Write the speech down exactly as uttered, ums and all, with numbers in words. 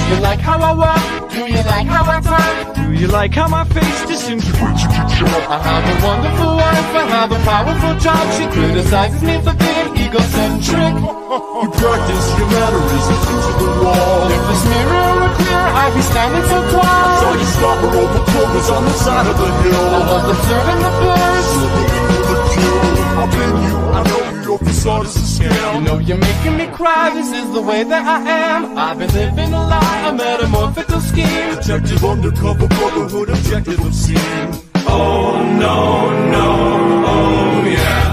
you like how I walk? Do you like how I talk? Do you like how my face just seems to put you to job? I have a wonderful wife, I have a powerful job. She criticizes me for being egocentric. You practice your mannerisms into the wall. If this mirror were clear, I'd be standing so tall. So you stop her over clovers on the side of the hill. I was observing the birds. Slipping into the queue. I've been you, I know your facade is a scam. You know you're making me cry, this is the way that I am. I've been living a lie, a metamorphical scheme. Detective undercover brotherhood, objective obscene. Oh no, no, oh yeah.